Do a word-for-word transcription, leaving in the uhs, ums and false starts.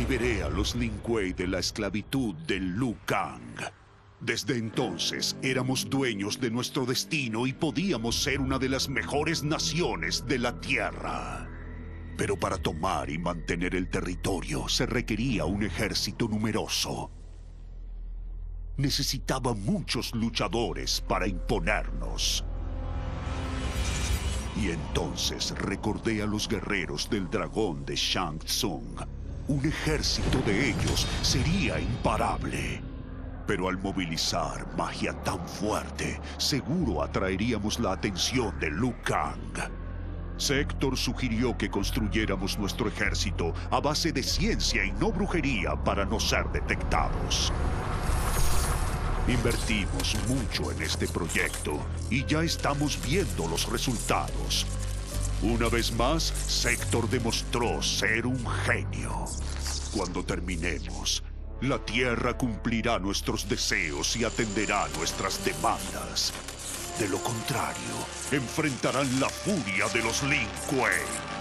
Liberé a los Lin Kuei de la esclavitud del Liu Kang. Desde entonces éramos dueños de nuestro destino y podíamos ser una de las mejores naciones de la Tierra. Pero para tomar y mantener el territorio se requería un ejército numeroso. Necesitaba muchos luchadores para imponernos. Y entonces recordé a los guerreros del dragón de Shang Tsung. Un ejército de ellos sería imparable. Pero al movilizar magia tan fuerte, seguro atraeríamos la atención de Liu Kang. Sector sugirió que construyéramos nuestro ejército a base de ciencia y no brujería para no ser detectados. Invertimos mucho en este proyecto y ya estamos viendo los resultados. Una vez más, Sector demostró ser un genio. Cuando terminemos, la Tierra cumplirá nuestros deseos y atenderá nuestras demandas. De lo contrario, enfrentarán la furia de los Lin Kuei.